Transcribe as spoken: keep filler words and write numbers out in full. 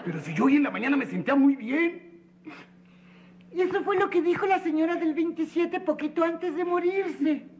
Pero si yo hoy en la mañana me sentía muy bien. Y eso fue lo que dijo la señora del veintisiete poquito antes de morirse.